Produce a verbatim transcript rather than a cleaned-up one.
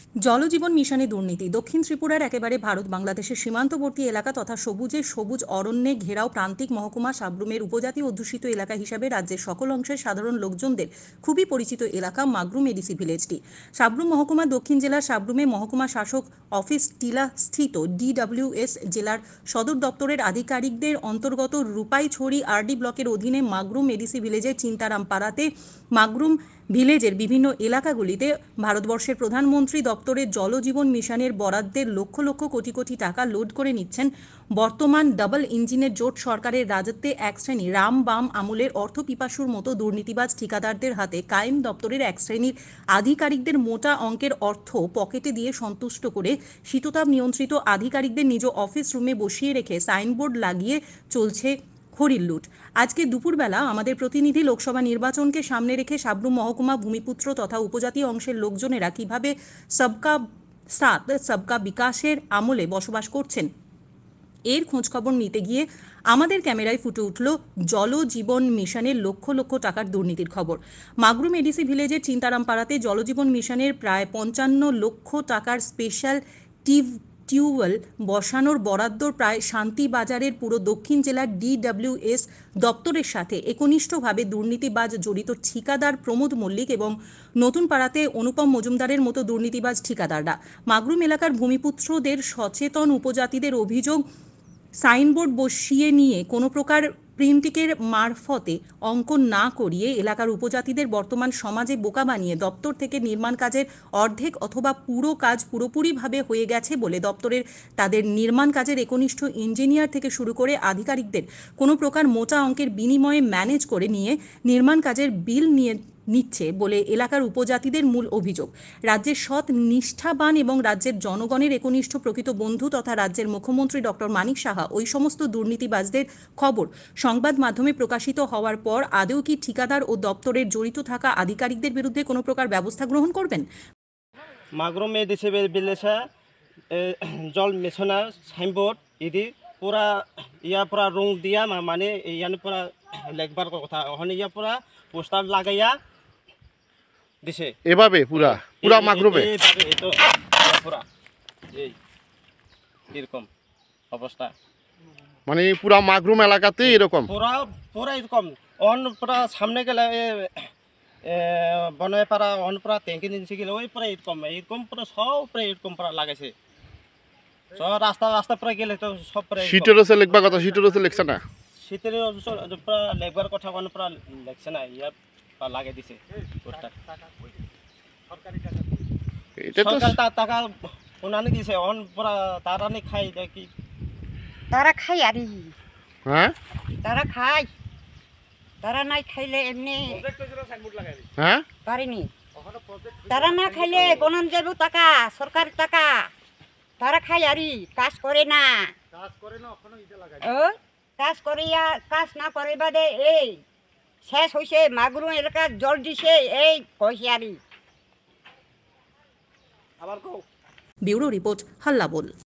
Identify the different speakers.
Speaker 1: জলজীবন মিশনে দুর্নীতি। দক্ষিণ ত্রিপুরার একেবারে ভারত বাংলাদেশের সীমান্তবর্তী এলাকা তথা সবুজে সবুজ অরণ্যে ঘেরাও প্রান্তিক মহকুমা সাব্রুমের উপজাতি অধ্যুষিত এলাকা হিসাবে রাজ্যের সকল অংশের সাধারণ লোকজনদের খুবই পরিচিত এলাকা মাগরুম এডিসি ভিলেজটি। সাব্রুম মহকুমা দক্ষিণ জেলার সাব্রুমে মহকুমা শাসক অফিস টিলা স্থিত ডিডব্লিউএস জেলার সদর দপ্তরের আধিকারিকদের অন্তর্গত রূপাইছড়ি আরডি ব্লকের অধীনে মাগরুম এডিসি ভিলেজের চিন্তারাম পাড়াতে মাগরুম ভিলেজের বিভিন্ন এলাকাগুলিতে ভারতবর্ষের প্রধানমন্ত্রী দপ্তরের জলজীবন মিশনের বরাদ্দের লক্ষ লক্ষ কোটি কোটি টাকা লোড করে নিচ্ছেন বর্তমান ডাবল ইঞ্জিনের জোট সরকারের রাজত্বে এক শ্রেণী রাম বাম আমলের অর্থপিপাসুর মতো দুর্নীতিবাজ ঠিকাদারদের হাতে কায়েম দপ্তরের এক শ্রেণীর আধিকারিকদের মোটা অঙ্কের অর্থ পকেটে দিয়ে সন্তুষ্ট করে শীততাপ নিয়ন্ত্রিত আধিকারিকদের নিজ অফিস রুমে বসিয়ে রেখে সাইনবোর্ড লাগিয়ে চলছে হরির লুট। আজকে দুপুরবেলা আমাদের প্রতিনিধি লোকসভা নির্বাচনকে সামনে রেখে সাব্রুম মহকুমা ভূমিপুত্র তথা উপজাতি অংশের লোকজনেরা কিভাবে সবকা সাথ সবকা বিকাশের আমলে বসবাস করছেন এর খোঁজখবর নিতে গিয়ে আমাদের ক্যামেরায় ফুটে উঠল জলজীবন মিশনের লক্ষ লক্ষ টাকার দুর্নীতির খবর। মাগরুম এডিসি ভিলেজের চিন্তারাম পাড়াতে জলজীবন মিশনের প্রায় পঞ্চান্ন লক্ষ টাকার স্পেশাল টিভ টিউবওয়েল বসানোর বরাদ্দর প্রায় শান্তিবাজারের পুরো দক্ষিণ জেলার ডিডব্লিউএস দপ্তরের সাথে একনিষ্ঠভাবে দুর্নীতিবাজ জড়িত ঠিকাদার প্রমোদ মল্লিক এবং নতুন পাড়াতে অনুপম মজুমদারের মতো দুর্নীতিবাজ ঠিকাদাররা। মাগরুম এলাকার ভূমিপুত্রদের সচেতন উপজাতিদের অভিযোগ, সাইনবোর্ড বসিয়ে নিয়ে কোনো প্রকার প্রিন্টিকের মারফতে অঙ্কন না করিয়ে এলাকার উপজাতিদের বর্তমান সমাজে বোকা বানিয়ে দপ্তর থেকে নির্মাণ কাজের অর্ধেক অথবা পুরো কাজ পুরোপুরিভাবে হয়ে গেছে বলে দপ্তরের তাদের নির্মাণ কাজের একনিষ্ঠ ইঞ্জিনিয়ার থেকে শুরু করে আধিকারিকদের কোনো প্রকার মোটা অঙ্কের বিনিময়ে ম্যানেজ করে নিয়ে নির্মাণ কাজের বিল নিয়ে নিচ্ছে বলে এলাকার উপজাতিদের মূল অভিযোগ। রাজ্যের সৎ নিষ্ঠাবান এবং রাজ্যের জনগণের একনিষ্ঠ প্রকৃত বন্ধু তথা রাজ্যের মুখ্যমন্ত্রী ডক্টর মানিক সাহা ওই সমস্ত দুর্নীতিবাজদের খবর সংবাদ মাধ্যমে প্রকাশিত হওয়ার পর আদৌ কি ঠিকাদার ও দপ্তরের জড়িত থাকা আধিকারিকদের বিরুদ্ধে কোনো প্রকার ব্যবস্থা গ্রহণ করবেন?
Speaker 2: মাগরুম এডিসি ভিলেজে জল মিশনের সাইনবোর্ড ইদি পুরা ইয়া পুরা রং দিয়া মানে ইয়ান পুরা লেখবার কথা ওখানে ইয়া পুরা পোস্টার লাগাইয়া দিছে
Speaker 3: এভাবে পুরা পুরা মাগরুমে
Speaker 2: তো পুরা এই এরকম অবস্থা, মানে
Speaker 3: পুরা মাগরুম এলাকাতে এরকম
Speaker 2: পুরা পুরা এরকম অন পুরা সামনে গেলে বনয় পাড়া অন পুরা ট্যাঙ্কি নিচে গেলে ওই পুরা এরকম এরকম পুরা সব পুরা এরকম পুরা লাগাইছে সব রাস্তা রাস্তা পুরা গেলে তো সব পুরা
Speaker 3: শীতের রসে লিখবার কথা, শীতের রসে লিখছে না,
Speaker 2: শীতের পুরা লেখবার কথা কোনো পুরা লিখছে না, ইয়া লাগিয়ে দিছে পোস্টার। সরকার টাকা ওনানে দিছে অন পুরা তারা নি খাই কি
Speaker 4: তারা খাই আর
Speaker 3: হ্যাঁ
Speaker 4: তারা খাই তারা নাই খাইলে এমনি
Speaker 3: হ্যাঁ
Speaker 4: পারিনি, তারা না খাইলে গণন যাব টাকা সরকার টাকা তারা খাই আরি কাজ করে না ও কাজ করিয়া কাজ না করে বাদে এই শেষ হয়েছে মাগরুম এলাকার জল দিছে এই কইছে আরি।
Speaker 1: ব্যুরো রিপোর্ট হাল্লা বল।